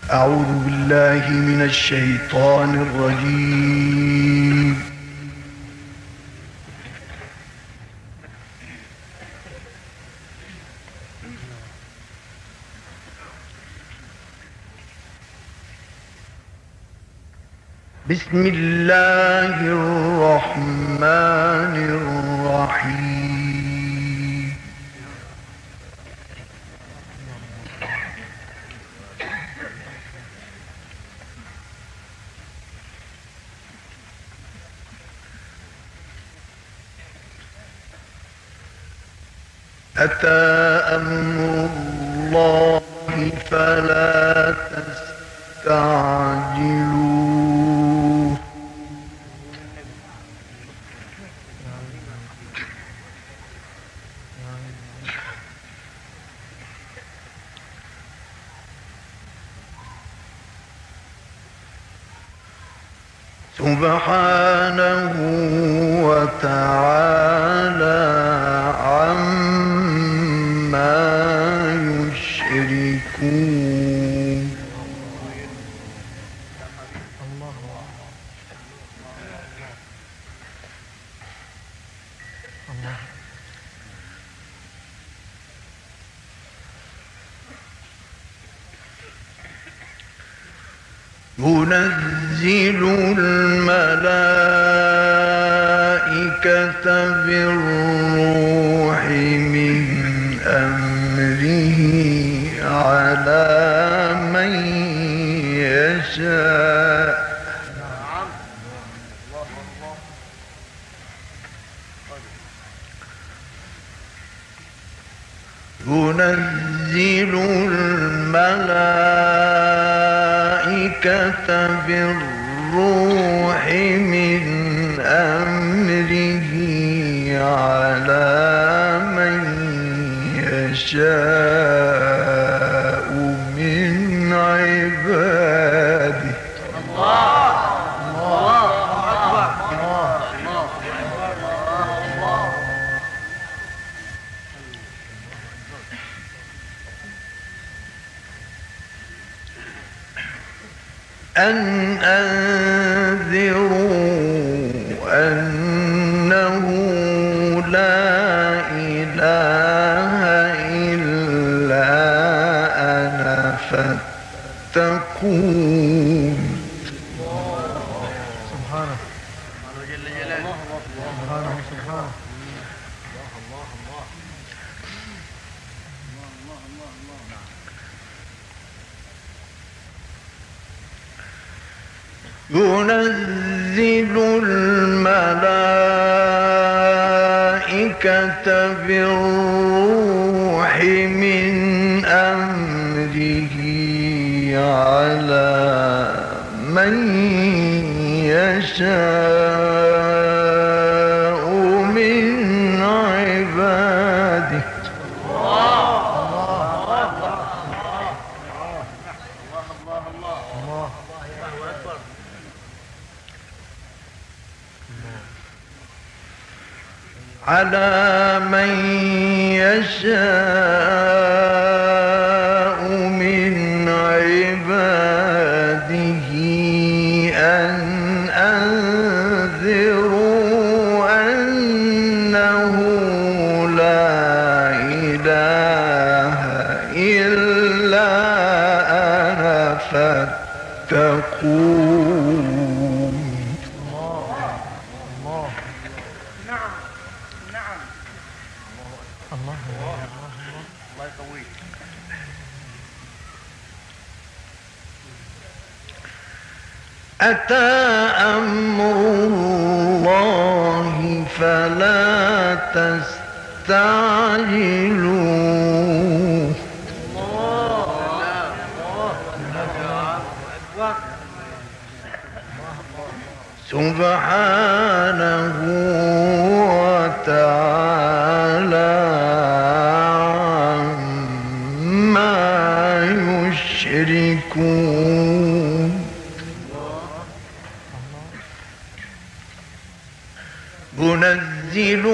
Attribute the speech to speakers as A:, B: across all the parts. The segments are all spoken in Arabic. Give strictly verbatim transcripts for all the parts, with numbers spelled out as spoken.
A: أعوذ بالله من الشيطان الرجيم. بسم الله الرحمن الرحيم. أتى أمر الله فلا تستعجلوه. سبحانه وتعالى عما يشركون. ينزل الملائكة بالروح من أمره على من يشاء ينزل الملائكة بالروح من أمره على من يشاء من عباده. الله الله أكبر. أن أنذروا أنه لا إله إلا أنا فاتقون.
B: سبحانه جل جلاله. سبحانه سبحانه.
A: ينزل الملائكة بالروح من أمره على من يشاء من عباده. على من يشاء من عباده أن أنذروا أنه لا إله إلا أنا فاتقون. أتى أمر الله فلا تستعجلوه. سبحانه وتعالى عما يشركون. ينزل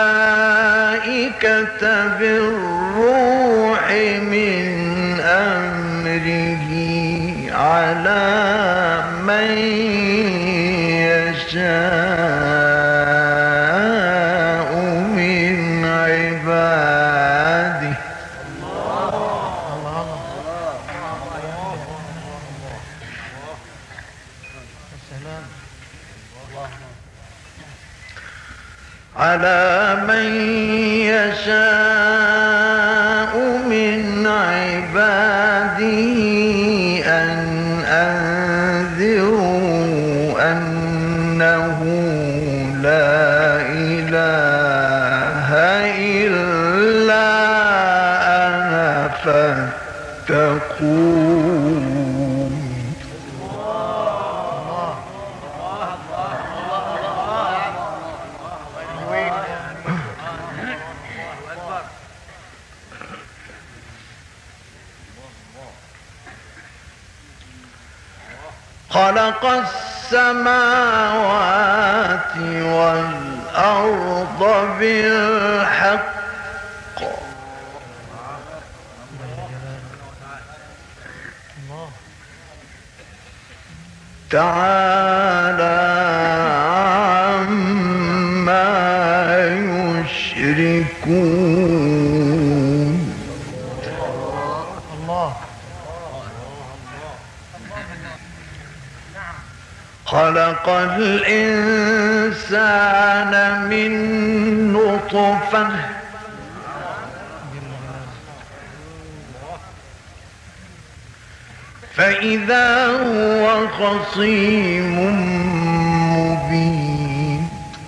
A: الملائكة بالروح من أمره ذكره على من يشاء من عباده. على من يشاء من عباده أن أنذروا أنه لا إله إلا أنا فاتقون. خلق السماوات والأرض بالحق تعالى عما يشركون. الله. خلق الإنسان من نطفة فإذا هو خصيم مبين.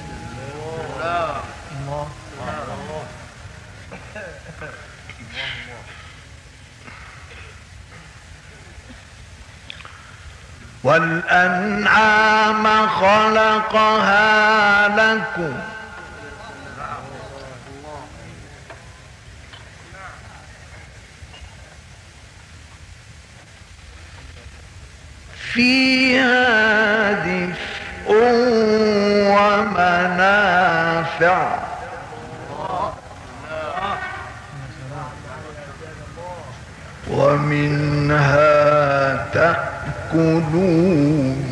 A: والأنعام خلقها لكم فيها دفء ومنافع ومنها تأكلون.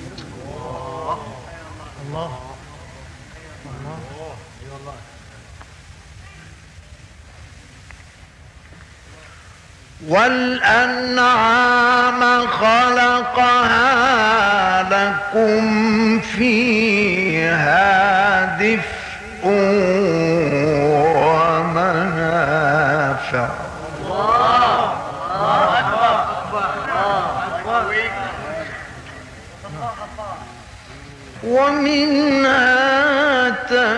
A: والأنعام خلقها لكم فيها دفء ومنافع ومنها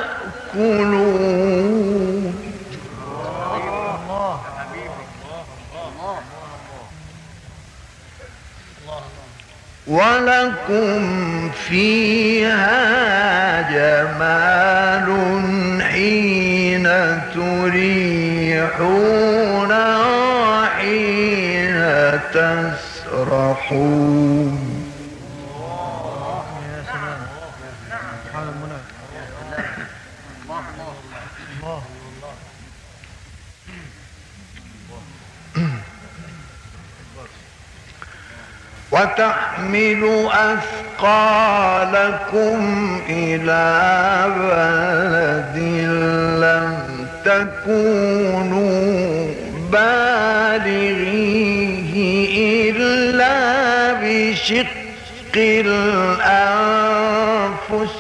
A: تأكلون. ولكم فيها جمال حين تريحون وحين تسرحون. وتحمل أثقالكم إلى بلد لم تكونوا بالغيه إلا بشق الأنفس.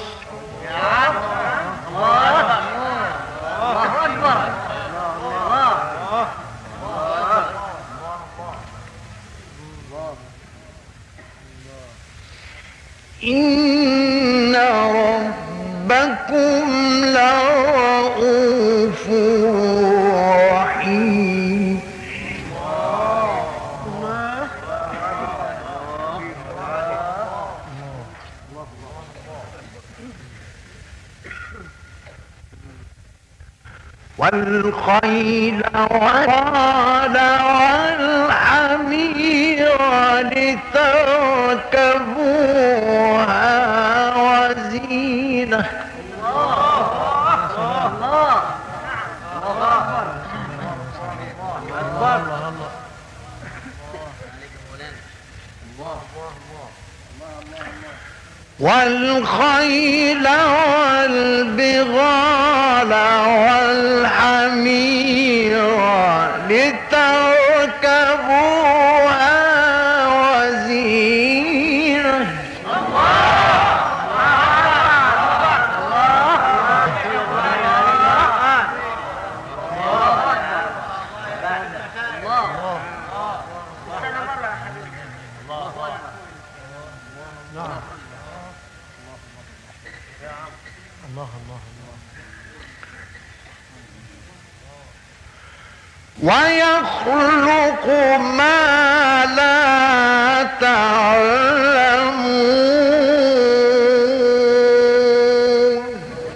A: إن ربكم لرؤوف رحيم. والخيل والبغال والحمير لتركبوها وزينة. والخيل والبغال والحمير لتركبوها وزينة. ويخلق ما لا تعلمون.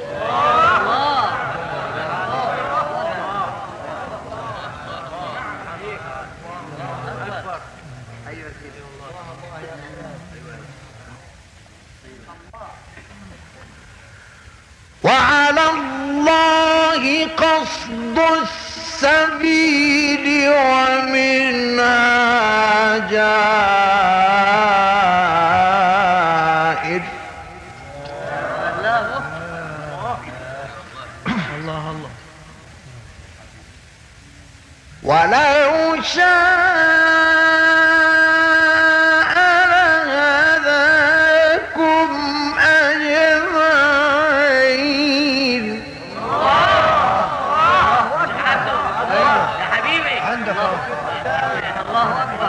A: وعلى الله قصد السبيل ومنها جائر. الله الله. ولو شاء لهداكم أجمعين.
B: الله أكبر.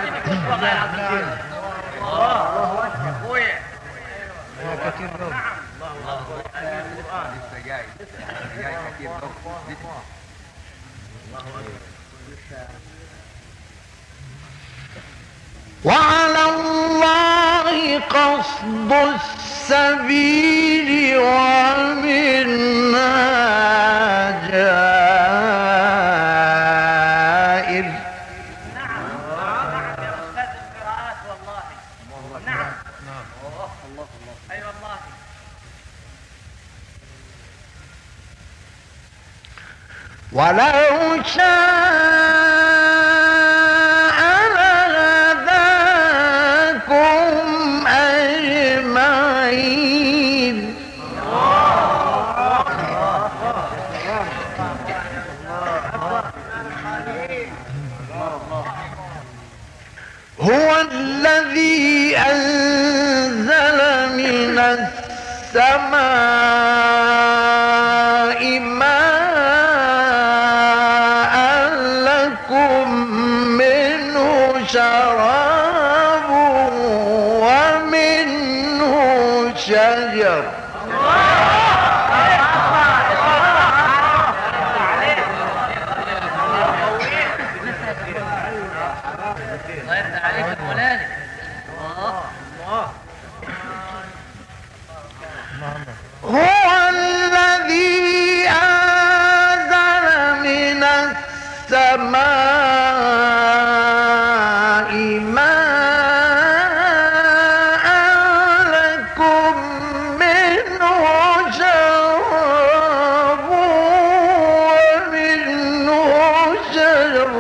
B: كثير ذوق. لسه جاي جاي كثير ذوق.
A: وعلى الله قصد السبيل ومنها جائر. ولو شاء لهداكم أجمعين. هو الذي أنزل من السماء ماء لكم منه شراب ومنه شجر. هو الذي أنزل من السماء ماء لكم منه شراب ومنه شجر.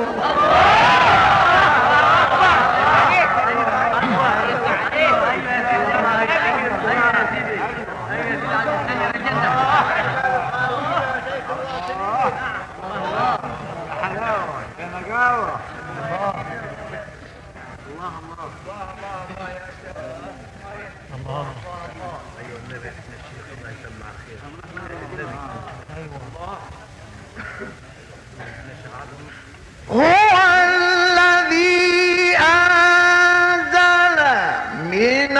A: هو الذي أنزل من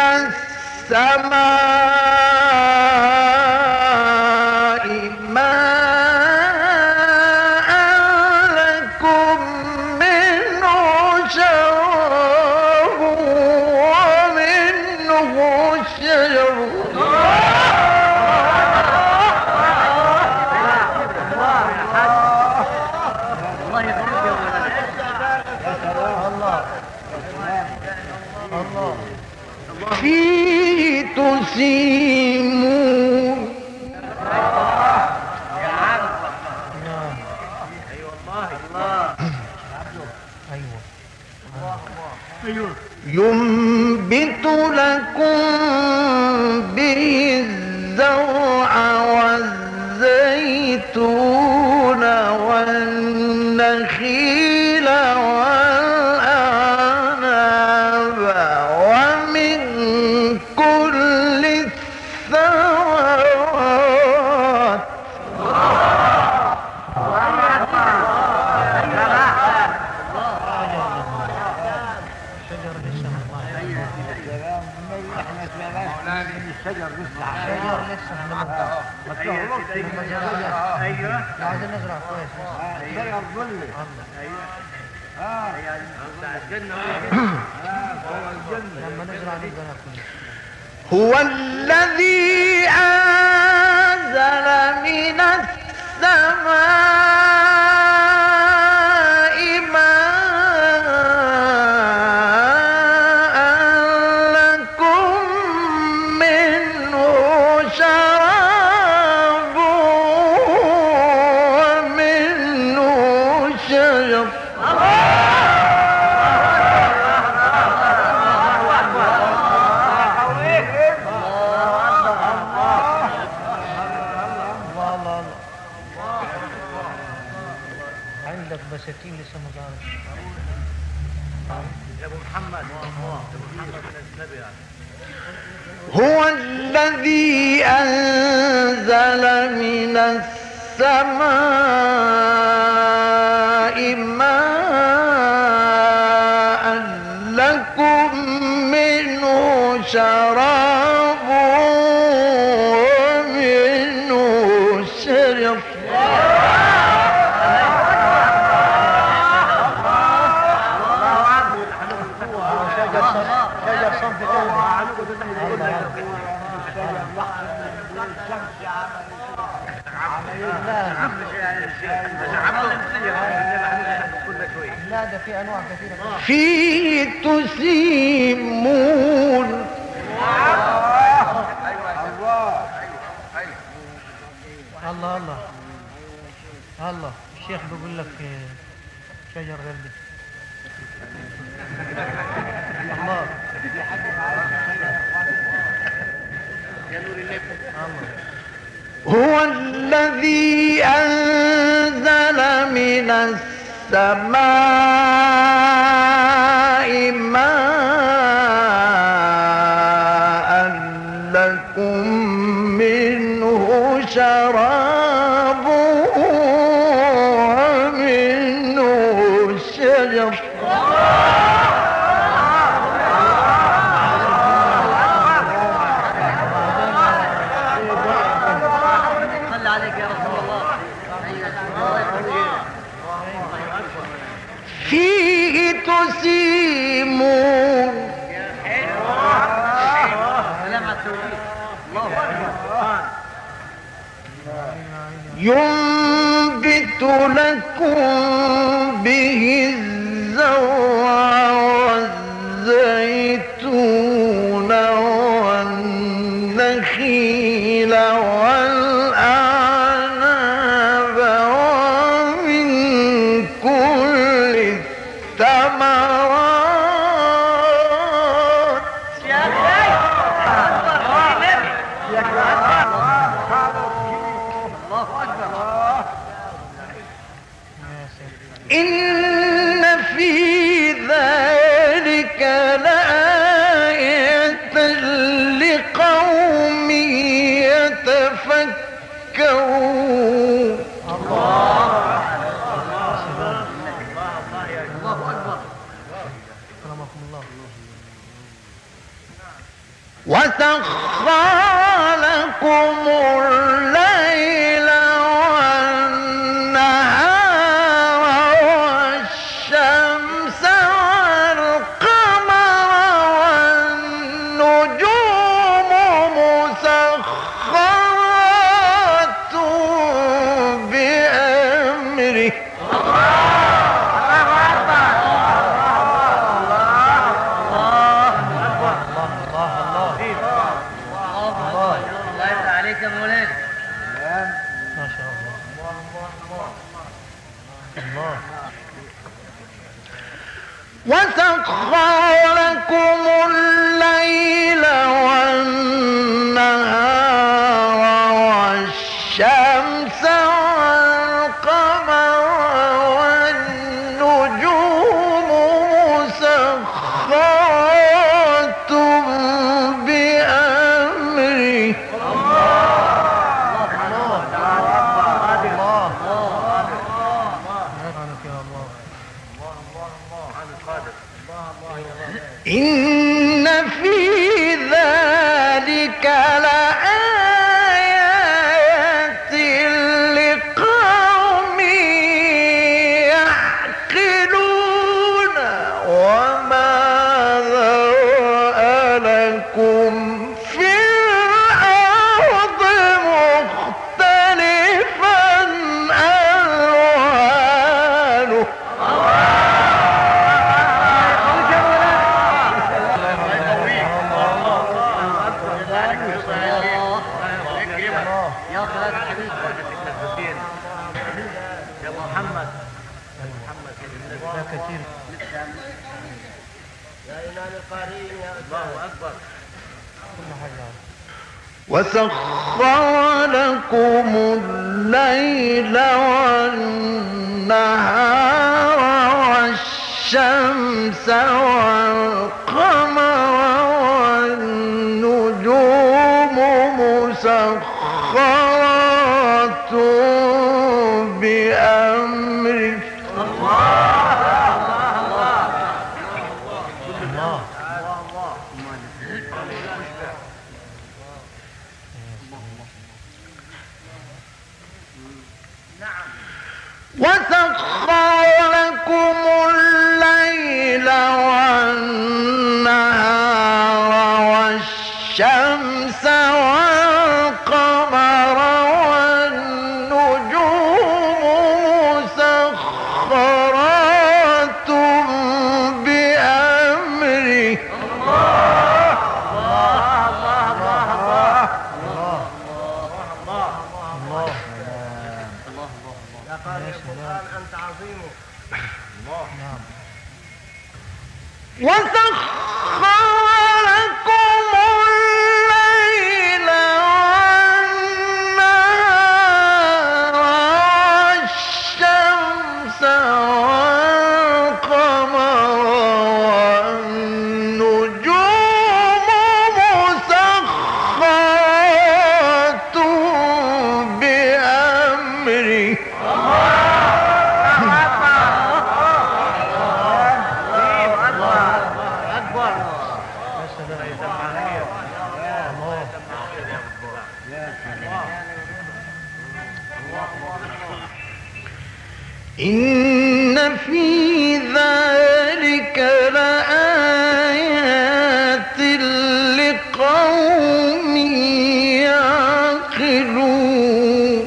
A: السماء ماء لكم منه شراب ومنه شجر. فيه تسيمون.
B: يا عم. ايوه والله الله. ايوه
A: ينبت لكم به الزرع والزيتون والنخيل والأعناب ومن كل الثمرات
B: الشجر لسه
C: شجر لسه
B: ايوه
C: عايزين نزرع كويس.
B: شجر ظل اه الجنه
C: لما نزرع نبقى ناكل.
A: هو الذي أنزل من السماء ماء لكم منه شراب ومنه شجر
C: عندك بساتين لسه ما ظهرش.
B: يا ابو محمد ابو محمد من النبي يعني.
A: هو الذي أنزل من السماء ماء لكم منه شراب ومنه شجر
C: شجر صنف لا ده في انواع كثيره.
A: فيه تسيمون
C: الله الله الله. الشيخ بيقول لك شجر غير ده. الله
A: هو الذي أنزل من السماء ماء لكم منه شراب ومنه شجر فيه تسيمون ينبت لكم به الزرع والزيتون والنخيل والأعناب ومن كل الثمرات إن في ذلك لآية لقوم يتفكرون.
C: الله اكبر. كرمكم الله.
A: وسخر لكم الليل والنهار والشمس والقمر والنجوم مسخرات بأمره.
C: الله الله الله الله. الله يفتح عليك يا مولانا.
A: وسخر لكم الليل والنهار والشمس والقمر والنجوم مسخرات بأمره إن في ذلك لآيات لقوم يعقلون وما ذرأ لكم في الأرض مختلفا ألوانه
B: يا خالد الحبيب يا محمد محمد
C: لا كثير.
B: يا إمام القارئين يا الله أكبر
C: كل حاجة.
A: وسخر لكم الليل والنهار والشمس والقمر والنجوم مسخرات بأمره وسخر لكم الليل والنهار والشمس والقمر والنجوم مسخرات بأمره
B: يا قارئ القرآن أنت عظيمه
A: وسخر لكم الليل والنهار والشمس والقمر والنجوم مسخرات بأمره إن في ذلك لآيات لقوم يعقلون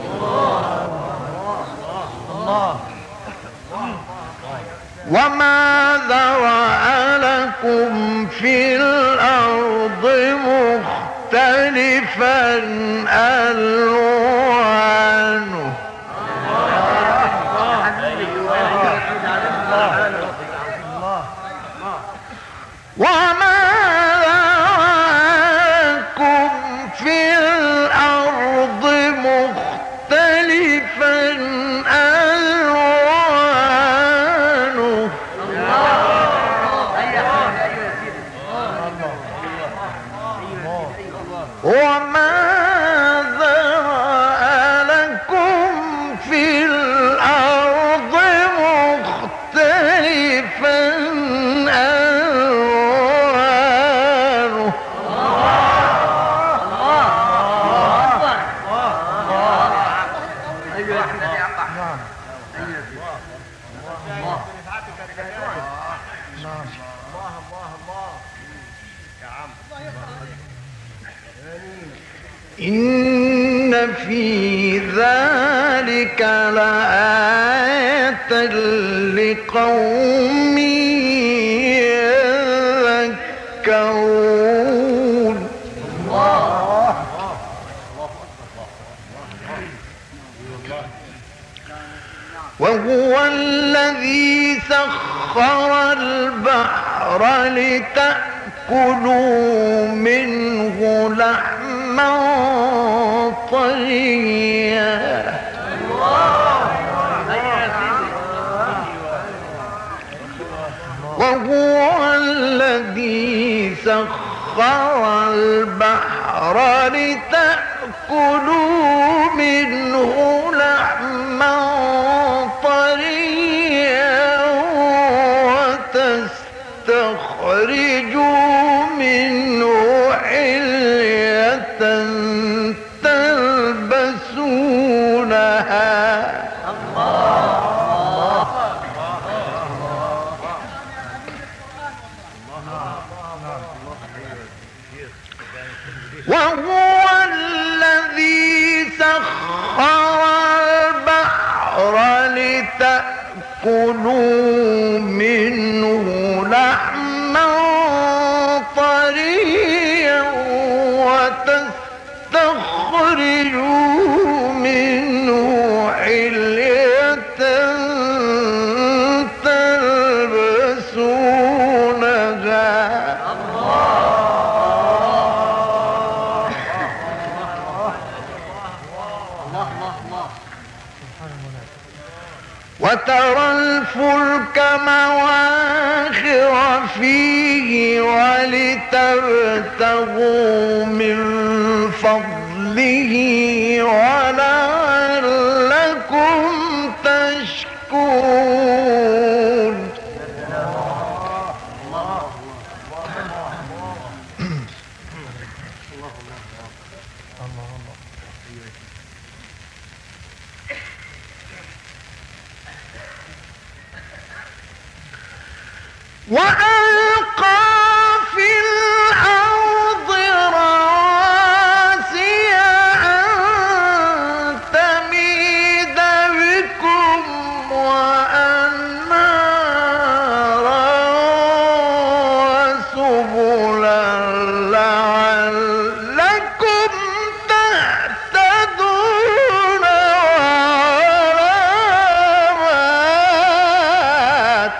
A: وما ذرأ لكم في الأرض مختلفا ألوانه وما ذرأكم في الأرض مختلفا ألوانه وما ذرأ لكم في الأرض مختلفا ألوانه إن في ذلك لآية لقوم يذكرون وهو الذي سخر سخر البحر لتأكلوا منه لحما طريا وهو الذي سخر البحر لتأكلوا منه لحما طريا وتستخرجوا منه حلية تلبسونها وهو الذي سخر البحر لتأكلوا منه لحما طريا وتستخرجوا منه حلية تلبسونها وترى الفلك مواخر فيه ولتبتغوا من فضله ولعلكم تشكرون وألقى في الأرض رواسي أن تميد بكم وأنهارا وسبلا لعلكم تهتدون وعلامات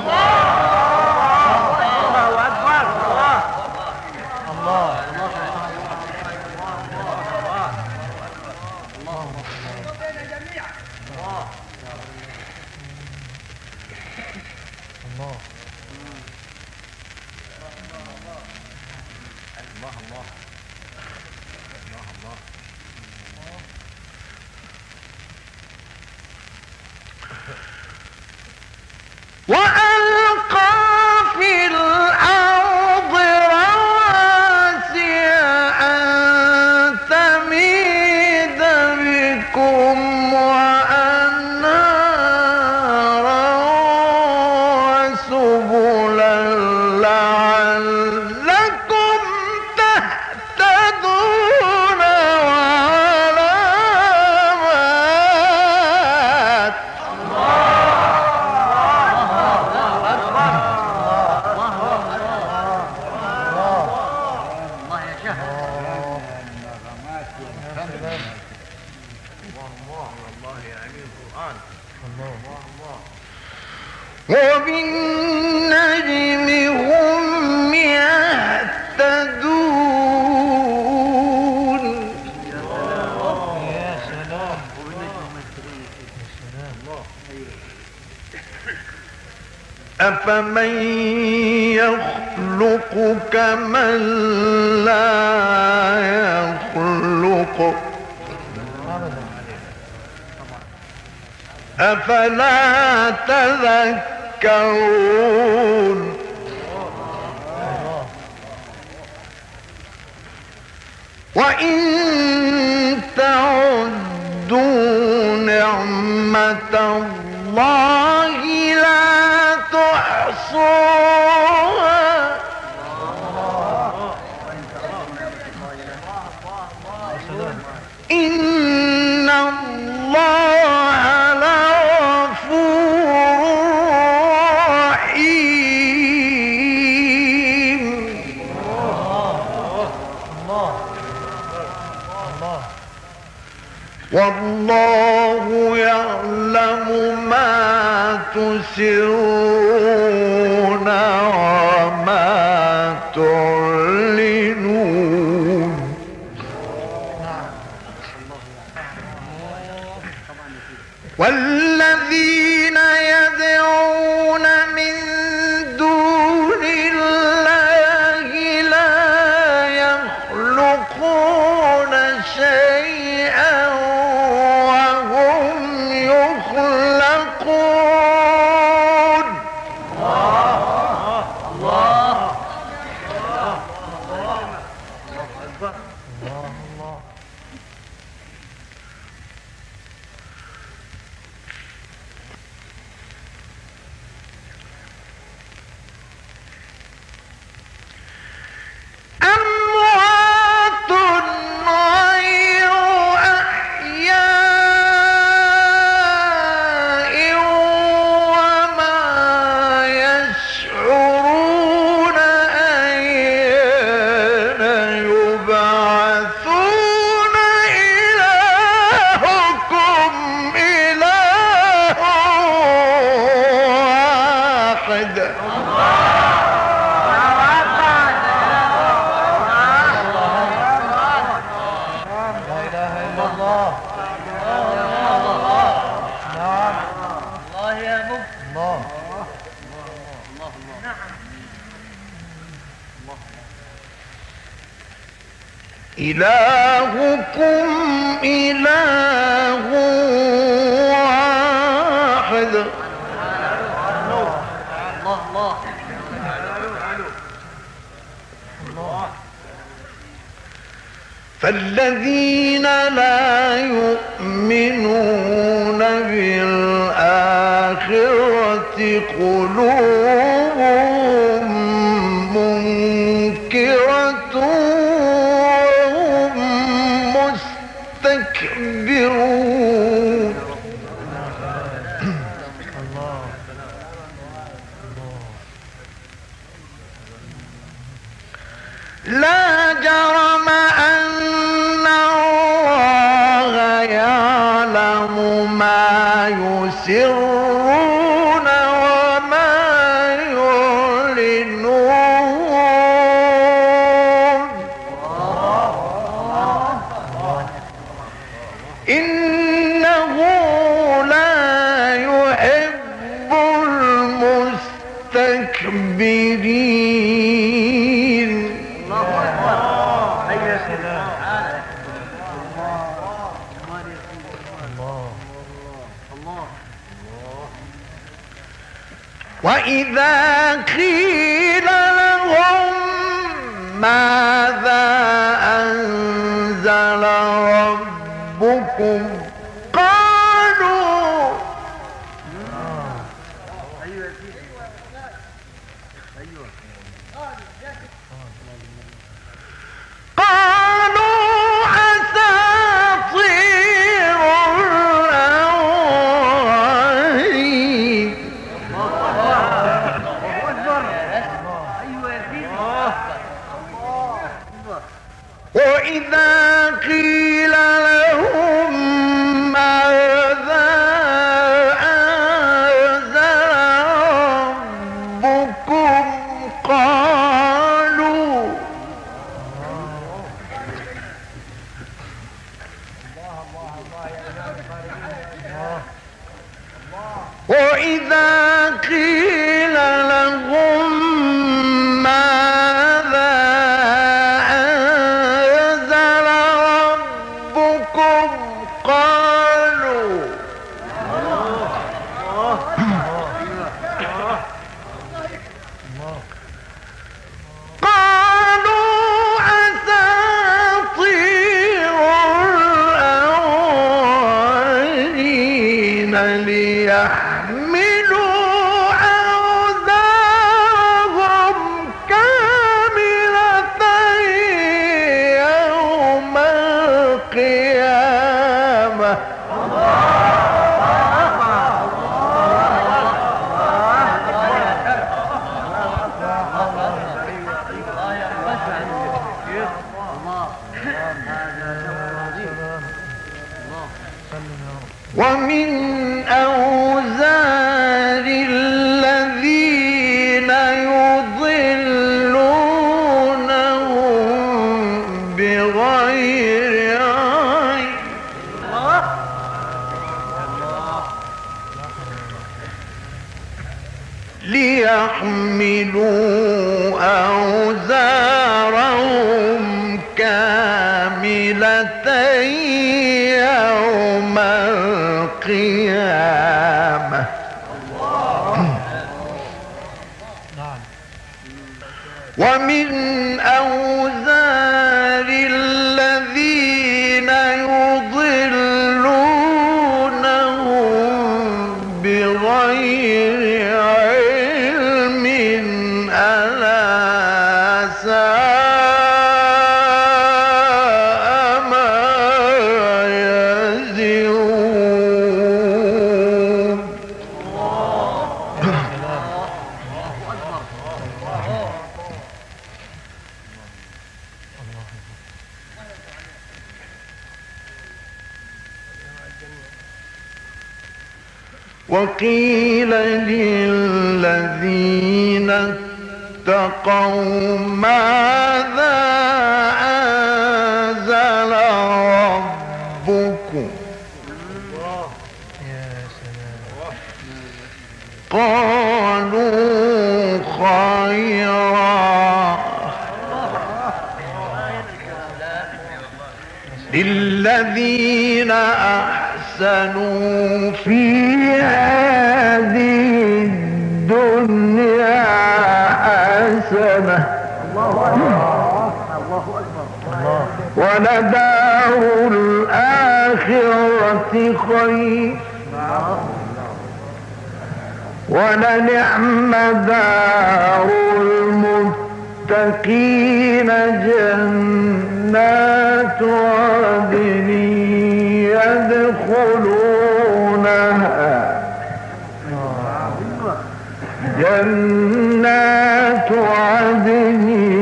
A: وألقى في الأرض رواسي أن تميد بكم وأنهارا وسبلا لعلكم تهتدون وعلامات وبالنجم هم يهتدون
C: يا سلام
A: أفمن يخلق كمن لا يخلق أفلا تذكرون وإن تعدوا نعمة الله لا تحصوها إن الله لغفور رحيم. والله يعلم ما تسرون واحد. إلهكم إله واحد. فالذين لا يؤمنون بالآخرة قلوبهم منكرة وهم مستكبرون. لا جرم أن الله يعلم ما يسرون وما يعلنون. إنه لا يحب المستكبرين. وإذا قيل لهم ماذا أنزل ربكم قالوا قالوا أساطير الأولين. وإذا قيل لهم ماذا أنزل ربكم قالوا وإذا قيل لهم ماذا أنزل ربكم قالوا قالوا أساطير الأولين ليحملوا أوزارهم كاملة يوم القيامة. ومن أوزار الذين يضلونهم بغير علم ليحملوا أوزارهم كاملة يوم القيامة. ومن أوزار الذين يضلونهم بغير علم ألا ساء ما يزرون. وقيل للذين اتقوا ماذا أنزل ربكم قالوا خيرا للذين أحسنوا في هذه الدنيا حسنة ولدار الآخرة خير ولنعم دار المتقين جنات عدن يدخلونها جنات عدن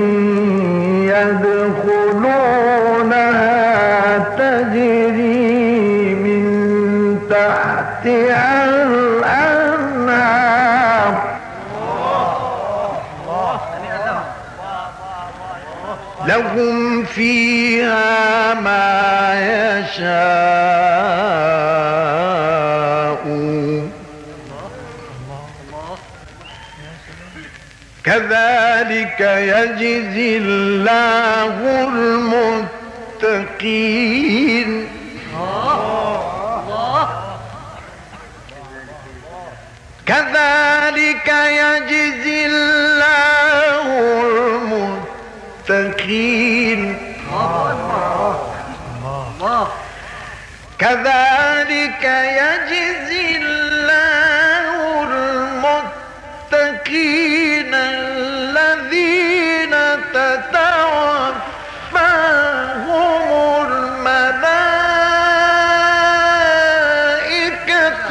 A: يدخلونها تجري من تحتها الأنهار لهم فيها ما يشاءون كذلك يجزي الله المتقين كذلك يجزي الله المتقين كذلك يجزي الله المتقين الذين تتوفاهم الملائكة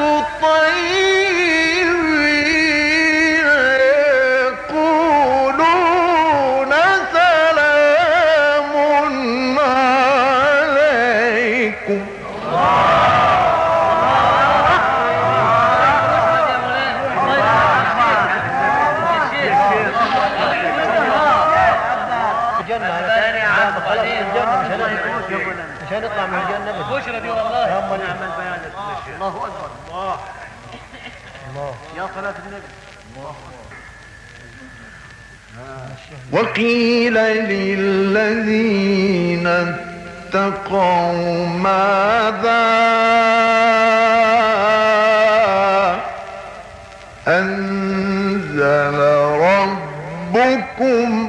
A: طيبين يقولون سلام عليكم
B: مش هنطلع من الجنة بشرى دي والله نعمل بيان الله أكبر الله الله يا صلاة النبي
A: وقيل للذين اتقوا ماذا أنزل ربكم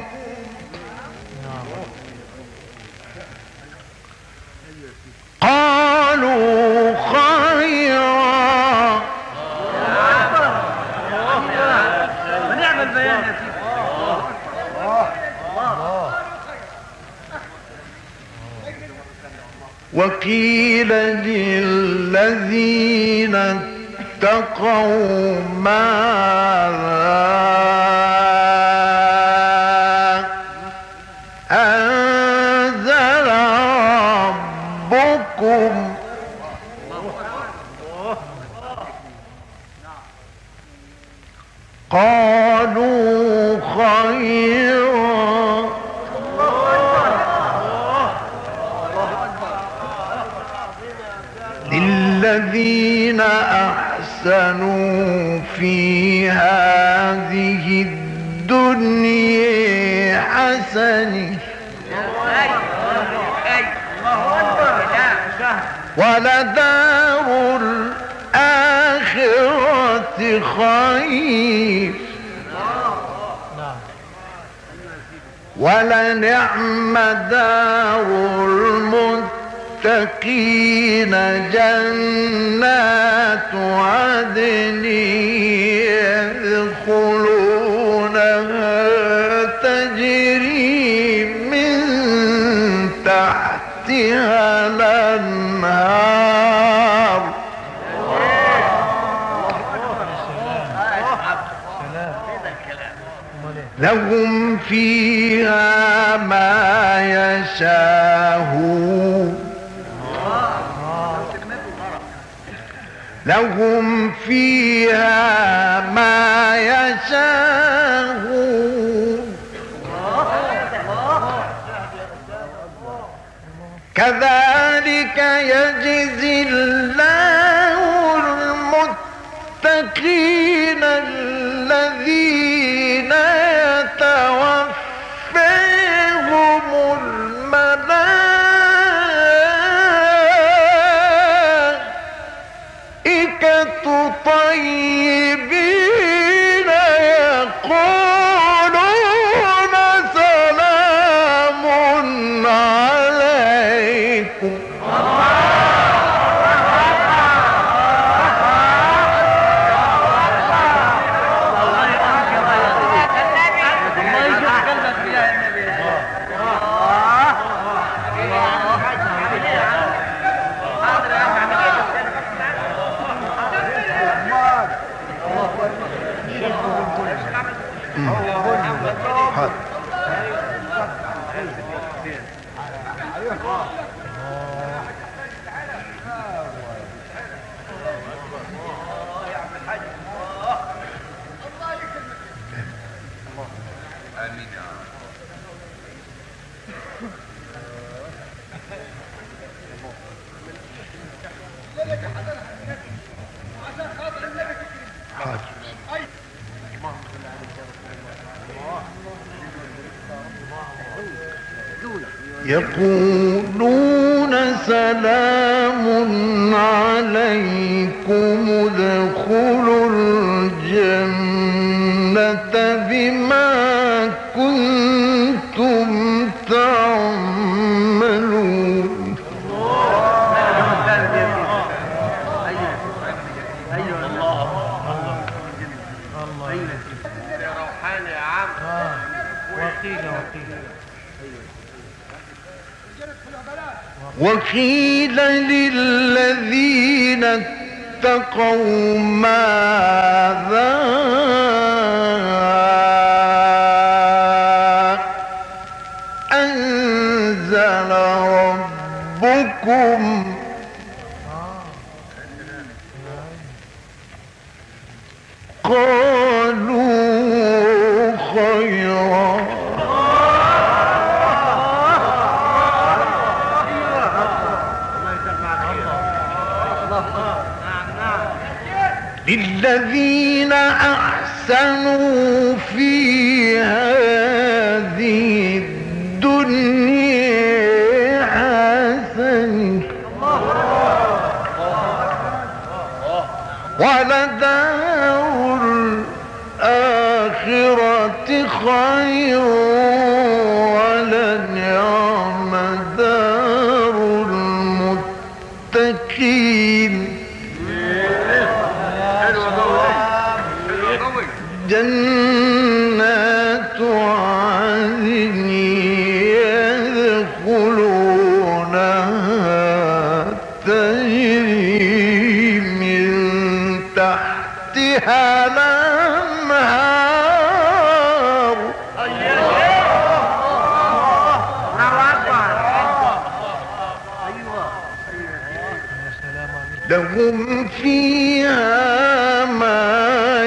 A: قالوا خيرا
B: ونعم البيان يا سيدي
A: وقيل للذين اتقوا ماذا أنزل ربكم قالوا خيرا للذين أحسنوا في هذه الدنيا حسنة ولدار الآخرة خير ولنعم دار المتقين جنات عدن يدخلونها تجري من تحتها الأنهار لهم فيها ما يشاءون لهم فيها ما يشاءون كذلك يجزي الله المتقين الذين يتوفاهم الملائكة طيبين يقولون سلام عليكم يقولون سلام عليكم ادخلوا الجنة بما كنتم تعملون وقيل للذين اتقوا ماذا أنزل ربكم قالوا خيرا للذين أحسنوا في هذه الدنيا حسنة ولدار الآخرة خير ولنعم دار المتقين جنات عدن يدخلونها تجري من تحتها الأنهار لهم فيها ما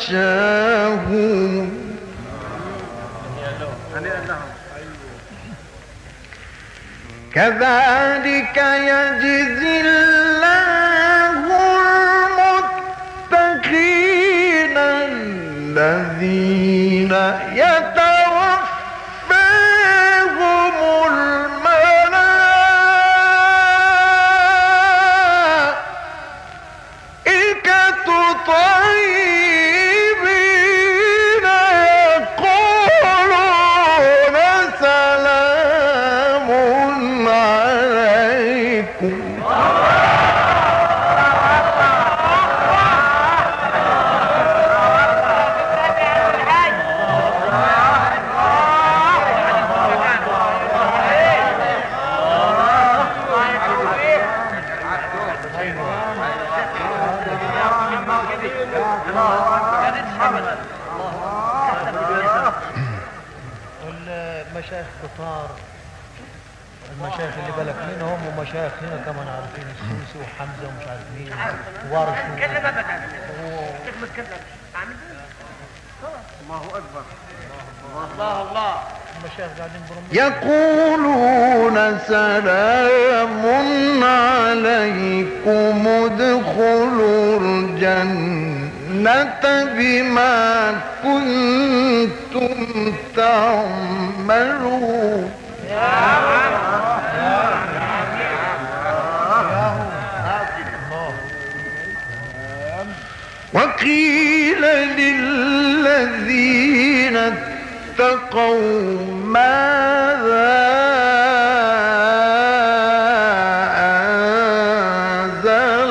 A: يشاءون كذلك يجزي الله المتقين الذين يتوفاهم الملائكة طيبين يقولون سلام عليكم
B: والمشايخ كتار المشايخ اللي بالك منهم ومشايخ هنا كمان عارفين السوسي وحمزه ومش عارف مين وورش
C: كلم ابدا تكمل كلم الله اكبر الله الله
B: المشايخ قاعدين برمضان
A: يقولون سلام عليكم ادخلوا الجنة بما كنتم تعملون. وقيل للذين اتقوا ماذا أنزل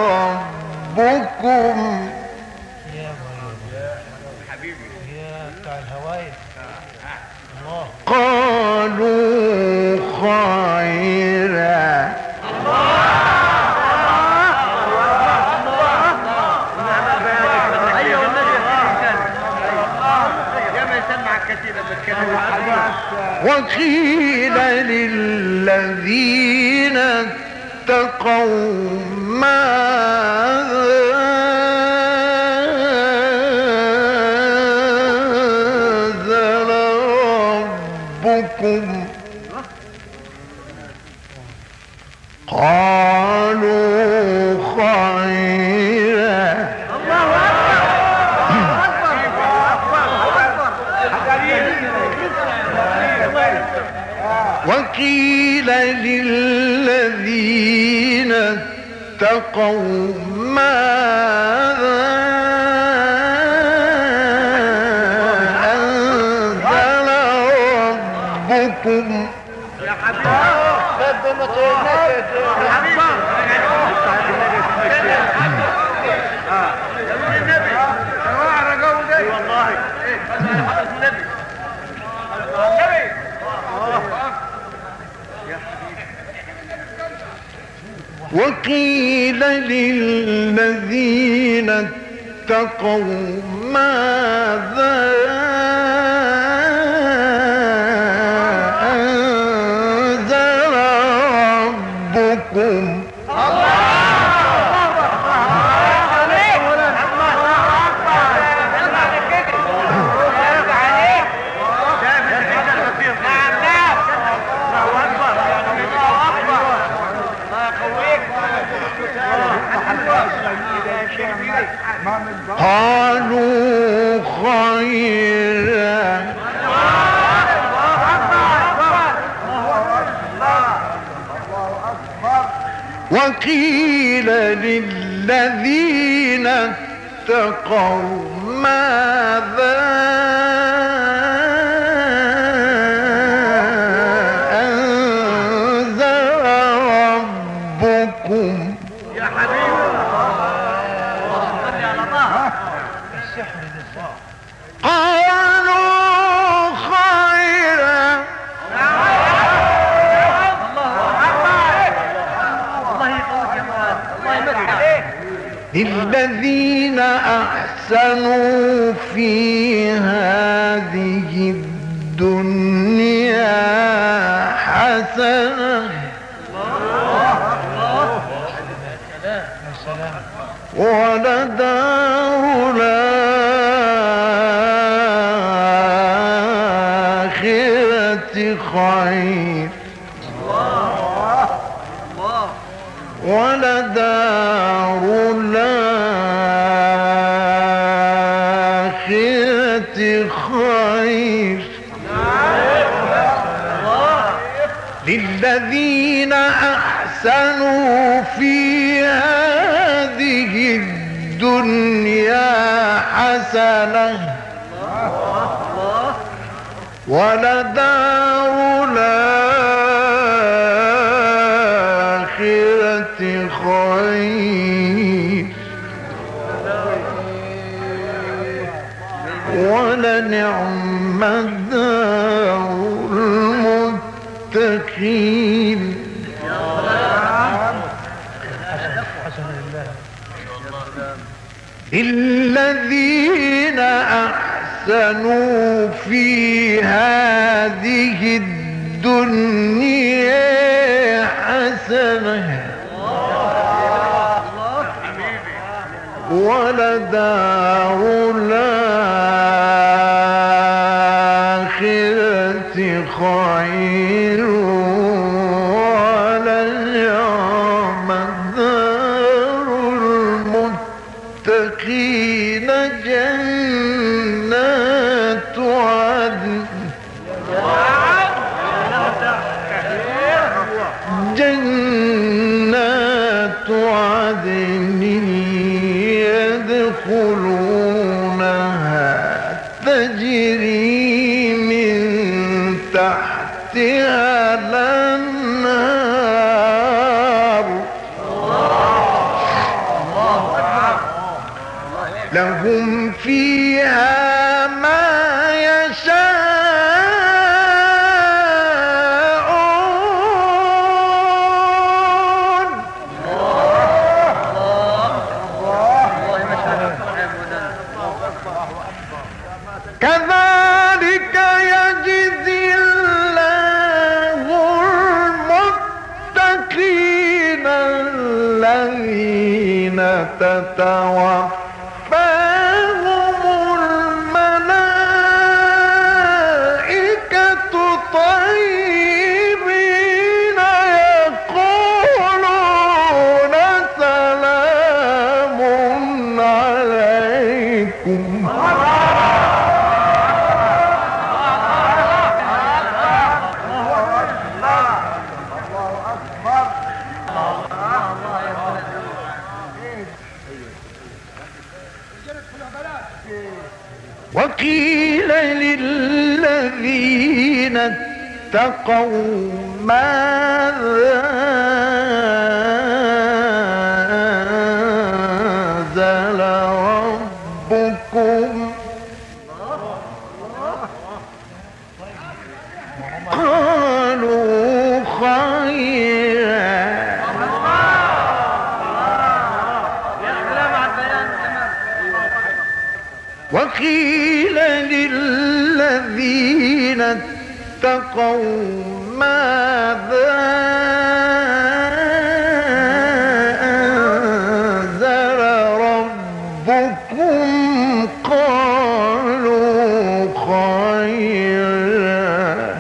A: ربكم
B: يا حبيبي يا بتاع الهواية الله
A: قالوا خيرا. وقيل للذين اتقوا ماذا أنزل ربكم قالوا خيرا. وقيل للذين اتقوا ماذا أنزل ربكم
C: يا
A: وقيل للذين اتقوا ماذا أنزل ربكم قالوا خيرا. وقيل للذين اتقوا ماذا أنزل ربكم
C: يا حبيبي
A: قالوا خيرا. للذين أحسنوا في هذه الدنيا حسنة ولدار الآخرة خير ولدار الآخرة خير للذين أحسنوا في هذه الدنيا حسنة ولدار الآخرة خير ولنعم دار المتقين. للذين أحسنوا في هذه الدنيا ولدار الآخرة خير ولنعم دار المتقين جنات عدن جنات عدن يدخلونها تجري من تحتها الأنهار لهم فيها ما يشاءون كذلك يجزي الله المتقين الذين تتوفاهم الملائكة طيبين يقولون سلام عليكم وقيل للذين اتقوا ماذا أنزل ربكم قالوا خيرا وقيل للذين اتقوا ماذا أنزل ربكم قالوا خيرا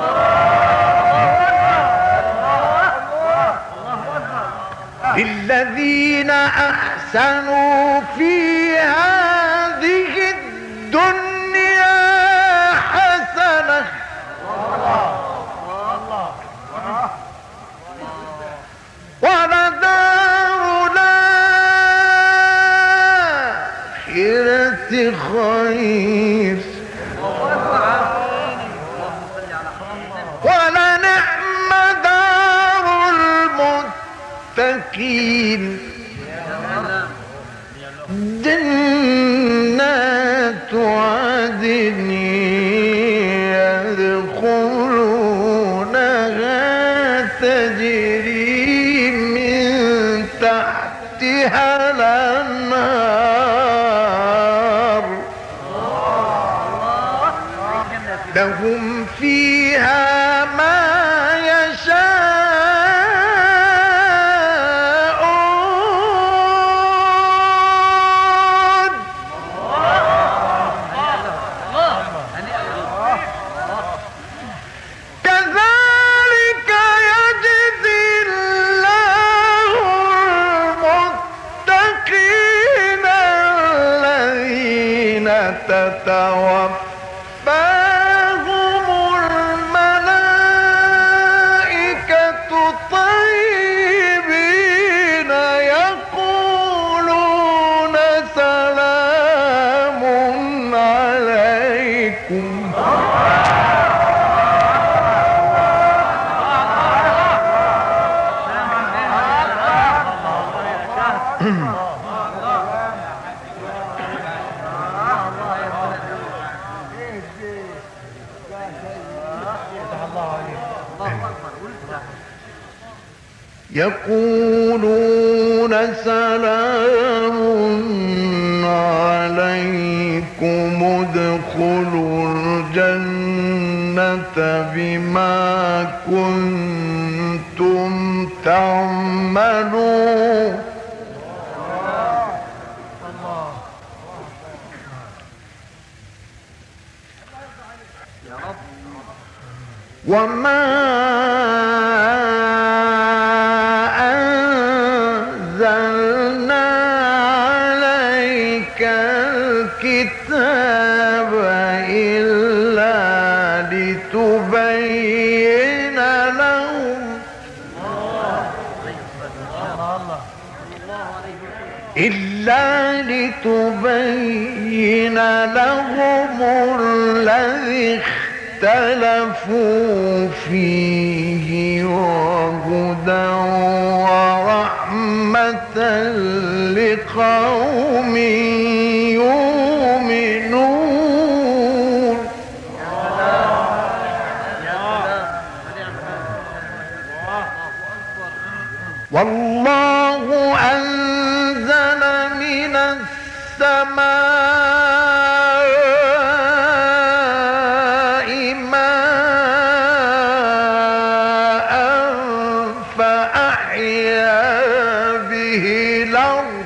A: للذين أحسنوا في هذه الدنيا حسنة ولدار الآخرة خير ولنعم دار المتقين جنات عدن يدخلونها تجري من تحتها الأنهار لهم فيها ما يشاءون كذلك يجزي الله المتقين الذين تتوفاهم الملائكة طيبين يقولون سلام عليكم يقولون سلام عليكم ادخلوا الجنة بما كنتم تعملون وما أنزلنا عليك الكتاب إلا لتبين لهم إلا لتبين لهم الذي اختلفوا فيه وهدى ورحمة لقوم يؤمنون. والله أنزل من السماء ماء فأحيا به الأرض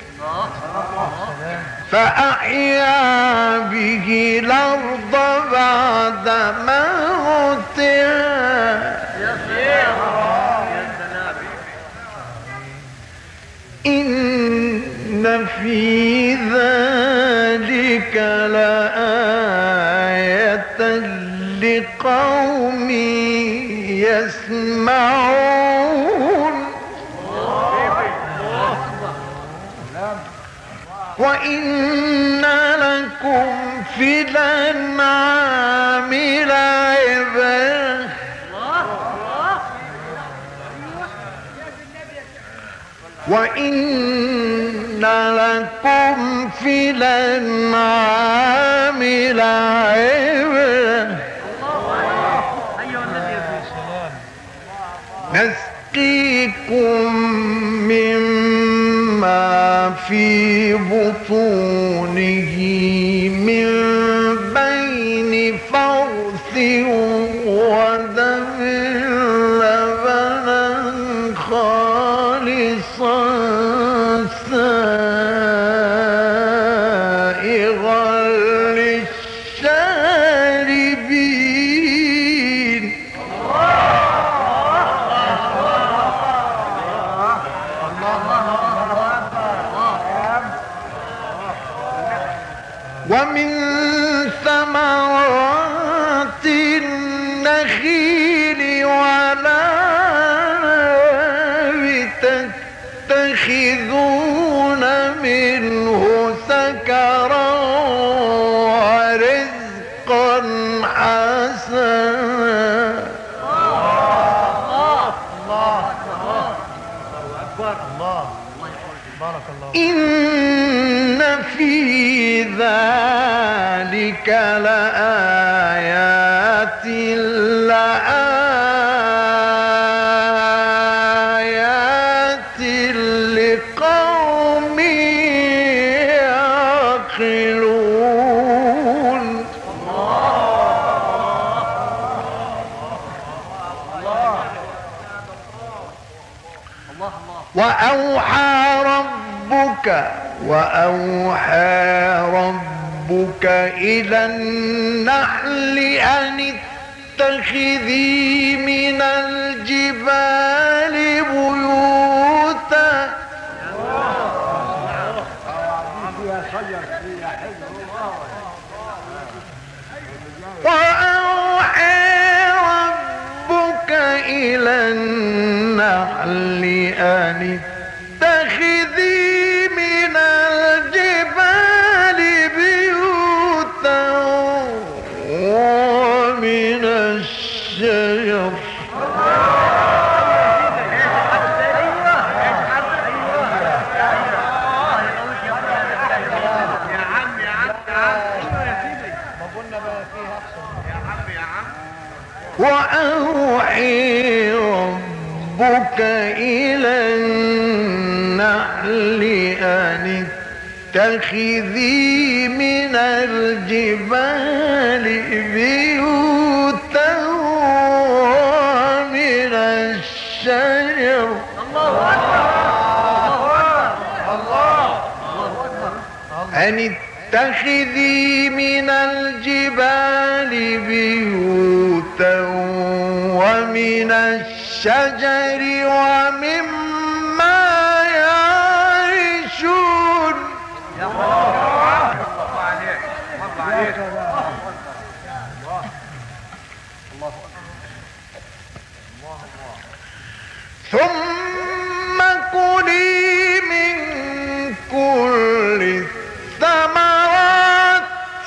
A: فأحيا به الأرض بعد موتها إن في ذلك لآية لقوم يسمعون. وإن لكم في الأنعام لعبرة وإن لكم في الأنعام لعبرة نسقيكم مما في بطونه من بين فرث ودم لبنا خالصا سائغا للشاربين. ومن ثمرات النخيل والعنب تتخذون منه سكرا ورزقا حسنا. إن في ذلك لآيات لآيات لقوم يعقلون. وأوحى ربك وأوحى ربك إلى النحل أن اتخذي من الجبال بيوتا وأوحى ربك إلى النحل أن اتخذي من الجبال بيوتا ومن الشجر وأوحي ربك إلى النحل أن اتخذي من الجبال بيوتا ومن الشجر أن اتخذي من الجبال بيوتا ومن الشجر ومما يعرشون. ثم كلي من كل الثمرات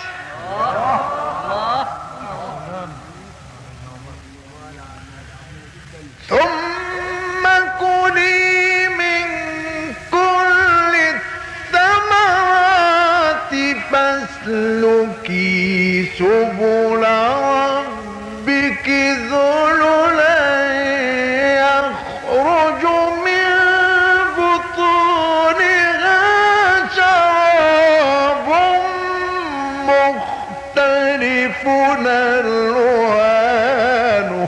A: ثم كلي من كل الثمرات فاسلكي سبل ربك ذللا يخرج من بطونها شراب مختلف ألوانه.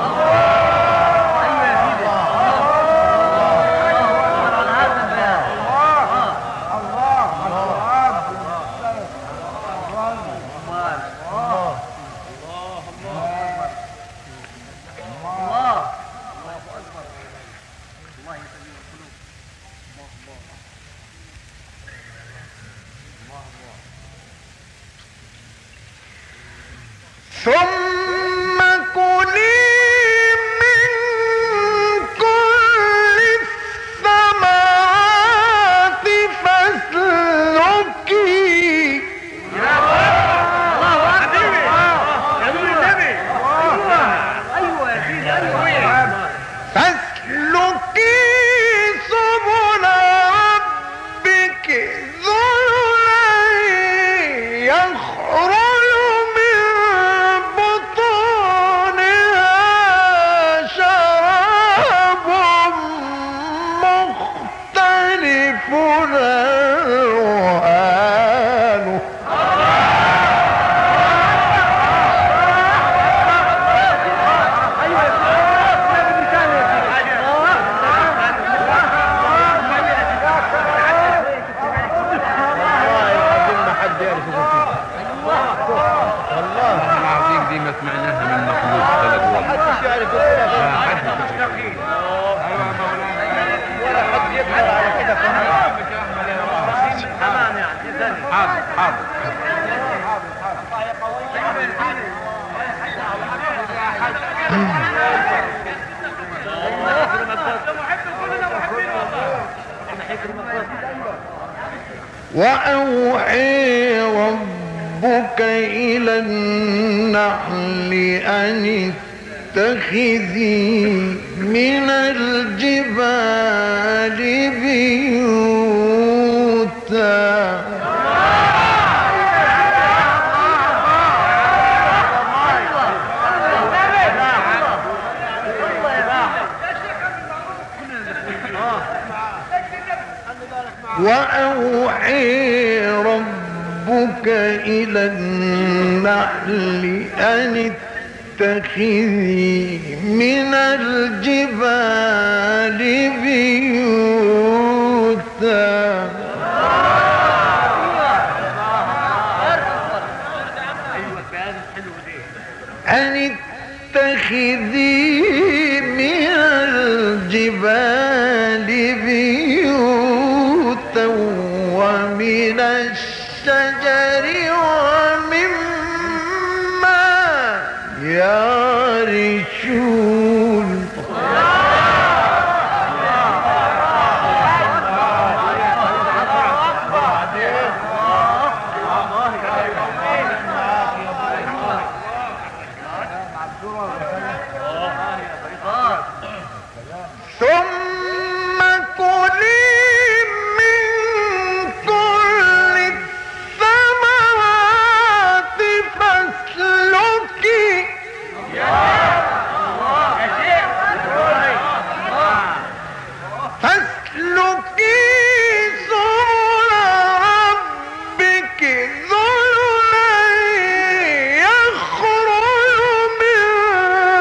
A: ثم كلي من كل الثمرات فاسلكي فاسلكي سبل ربك ذللا يخرج من بطونها شراب مختلف ألوانه.
D: سمعناها من مخلوق ثلاث ولا حد يعرف ولا حد ولا حد يقدر على كده. تمام يعني حاضر حاضر
A: وأوحي ربك إلى النحل أن اتخذي من الجبال بيوتا وأوحي ربك إلى النحل أن اتخذي من الجبال بيوتا أن اتخذي من الجبال بيوتا ومن الشجر ومما يعرشون ثم كلي من كل الثمرات فاسلكي فاسلكي سبل ربك ذللا يخرج من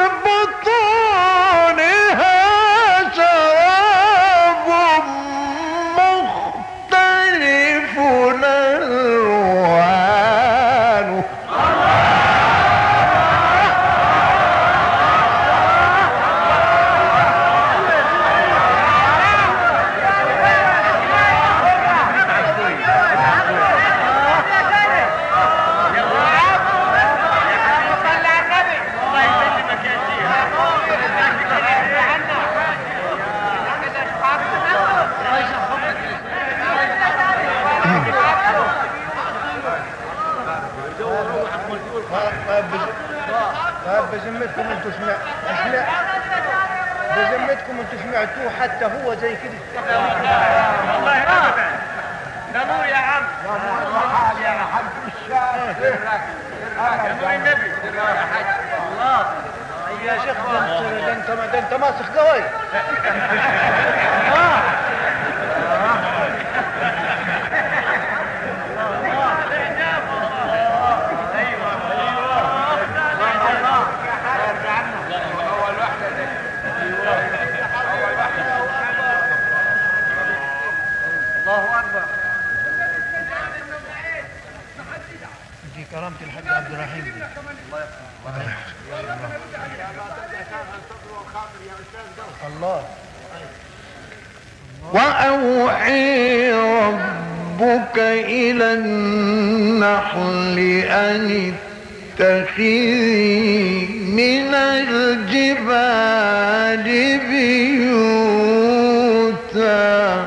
B: طيب بذمتكم انتوا سمع سمع بذمتكم انتوا سمعتوه حتى هو زي كده؟
C: والله ابدا. ده نور يا عم.
A: يا حاج الشاعر
C: يا نور النبي.
B: الله يا شيخ، ده انت ده انت ده انت ماسخ قوي.
C: الله اكبر.
B: دي كرامة الحاج عبد الرحيم دي. الله.
A: وأوحي ربك إلى النحل أن اتخذي من الجبال بيوتا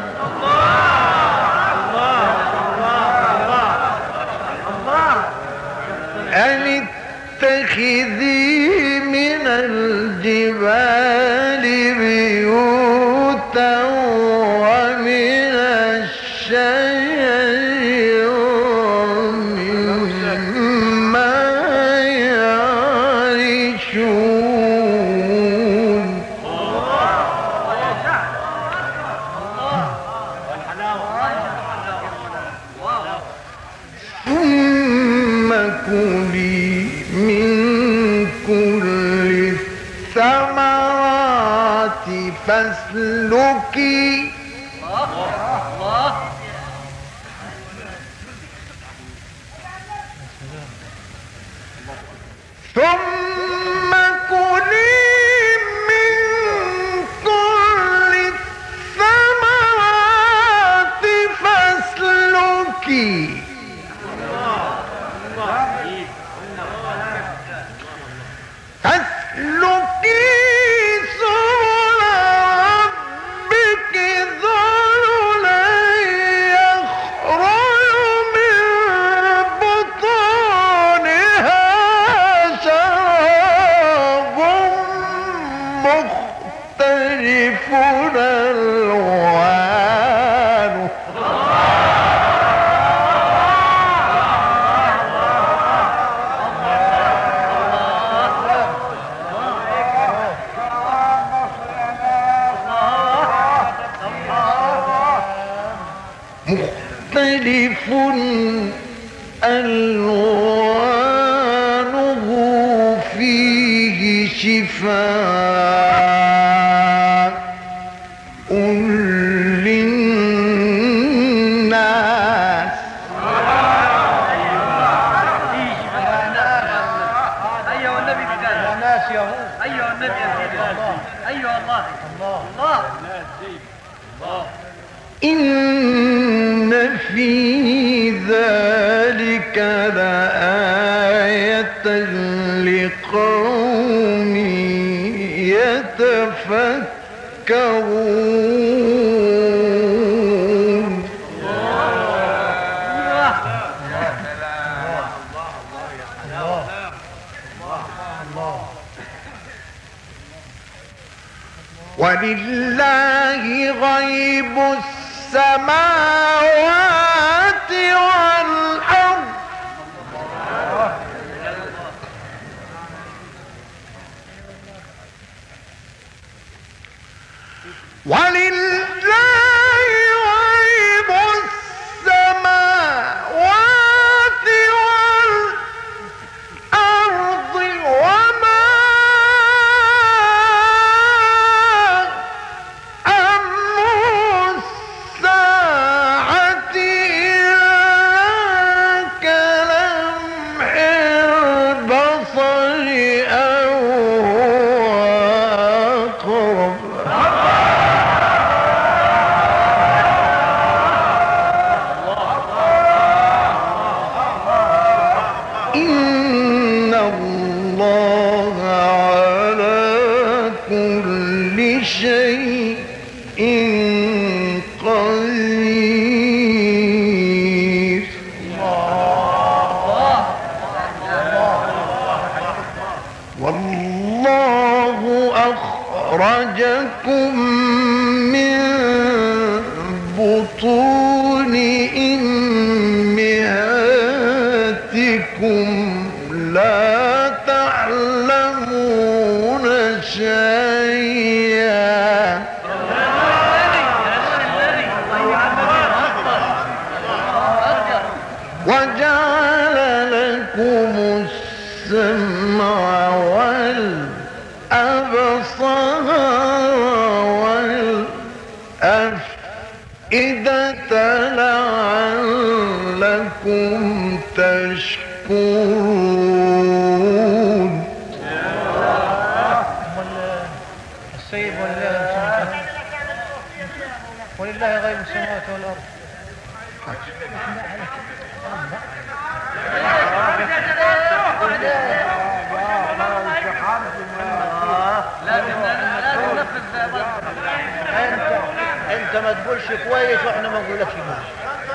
A: أن اتخذي من الجبال بيوتا ومن الشجر مما يعرشون ثم كلي من كل الثمرات فاسلكي ثم كلي من كل الثمرات فاسلكي فاسلكي سبل ربك ذللا يخرج من بطونها شراب مختلف ألوانه مختلف ألوانه فيه شفاء للناس
C: ايوه النبي
B: يا
C: قال.
B: ناس يا هو.
C: ايوه النبي يا سيدي. ايوه والله.
B: الله.
C: الله.
A: إن في ذلك لآية لقوم يتفكرون ولله غيب السماوات والأرض ولله غيب السماوات والأرض وما أمر الساعة إلا كلمح البصر أو هو أقرب إن الله على كل شيء قدير والله أخرجكم من بطون أمهاتكم لا تعلمون شيئا وجعل لكم السمع والأبصار والأفئدة لعلكم تشكرون.
B: السيد ولله ولله غيب السماوات والأرض. انت انت ما تقولش كويس واحنا ما نقولكش ماشي.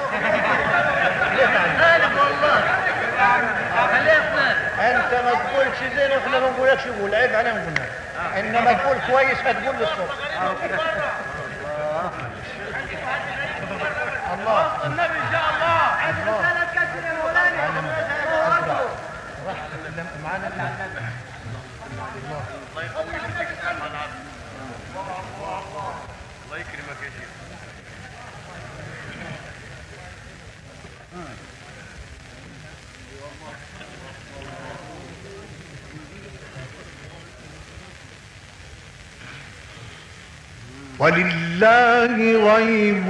B: انت ما تقولش زين واحنا ما نقولكش قول، عيب علينا نقولها. انما تقول كويس هتقول للصبح. الله النبي ان شاء الله. الله كسر يا مولانا. معانا الله
C: الله يكرمك يا شيخ.
A: ولله غيب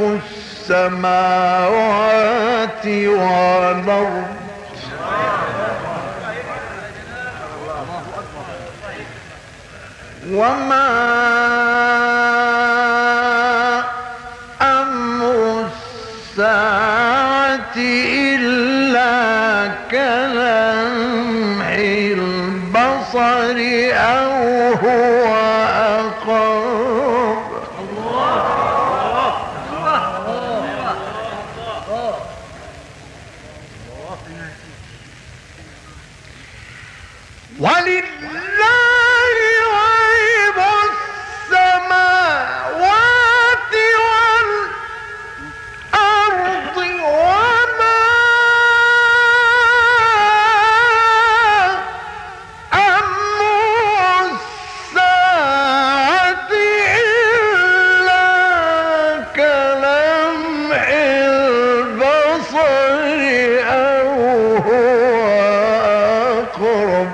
A: السماوات والأرض وما أمر الساعة إلا كلمح البصر أو هو أقرب. ولله غيب السماوات والأرض وما أمر الساعة إلا كلمح البصر أو هو أقرب.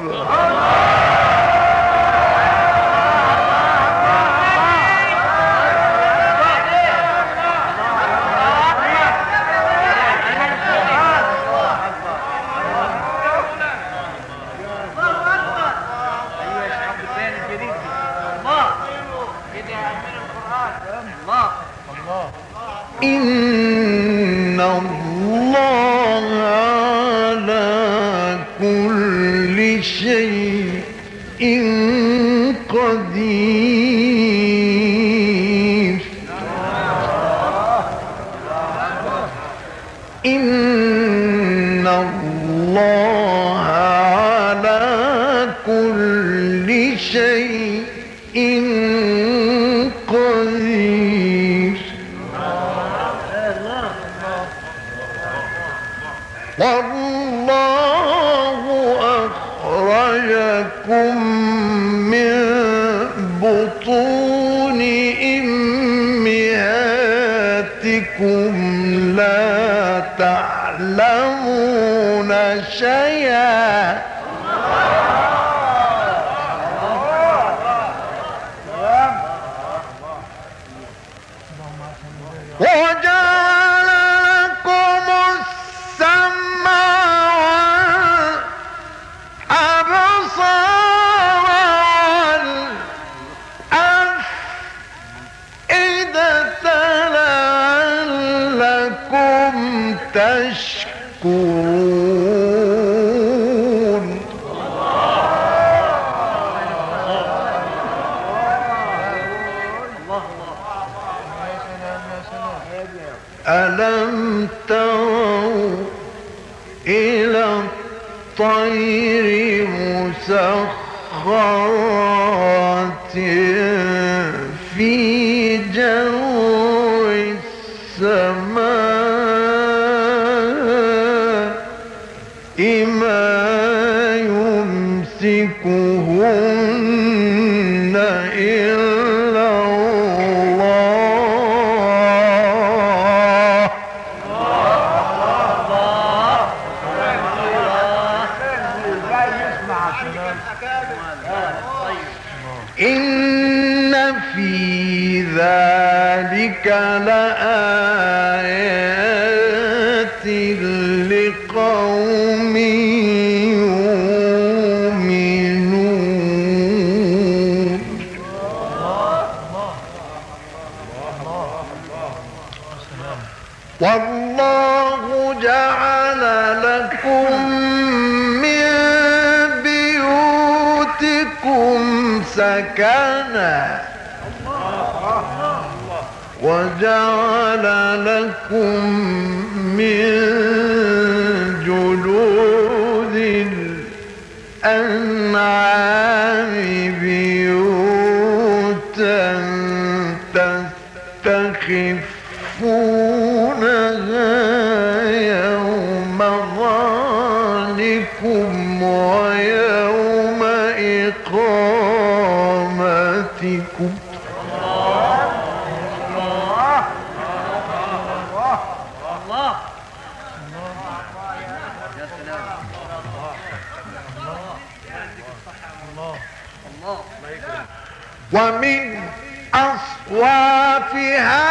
A: إن الله على كل شيء قدير. إن الله على كل شيء قدير. والله أخرجكم من بطون أمهاتكم لا تعلمون شيئا وجعل لكم السمع والأبصار والأفئدة لعلكم تشكرون. ألم تروا إلى الطير مسخرات مسخرات في جو السماء ما يمسكهن إلا الله. إن في ذلك لآيات لقوم يؤمنون. والله جعل لكم من بيوتكم سكنا وجعل لكم من جلود الأنعام بيوتا تستخفونها يوم ظعنكم ويوم إقامتكم. ومن أصوافها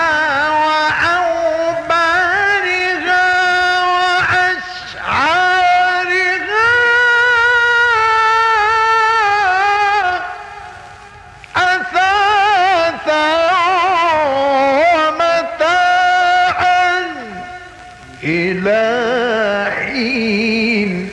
A: وأوبارها وأشعارها أثاثا ومتاعا إلى حين.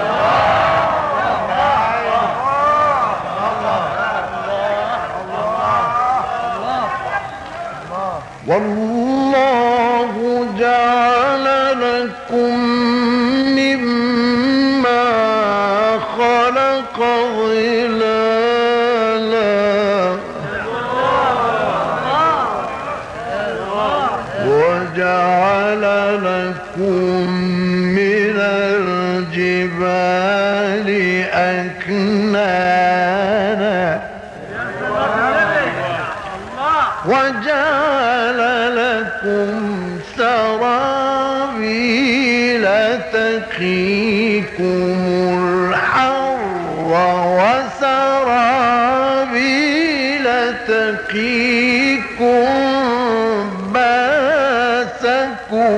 A: والله جعل لكم مما خلق ظلالا وجعل لكم من الجبال أكنانا وجعل لكم سرابيل تقيكم الحر وسرابيل تقيكم باسكم.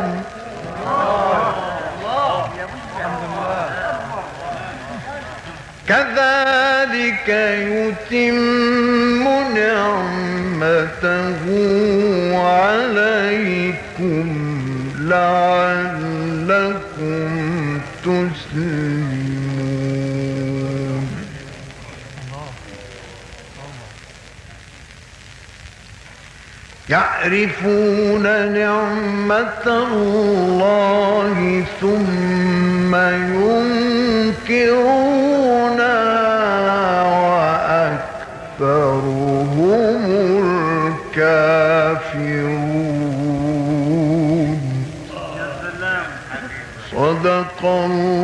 A: كذلك يتم نعمته عليكم لعلكم تسلمون. يعرفون نعمة الله ثم ينكرونها وأكثرهم الكافرون. صدق الله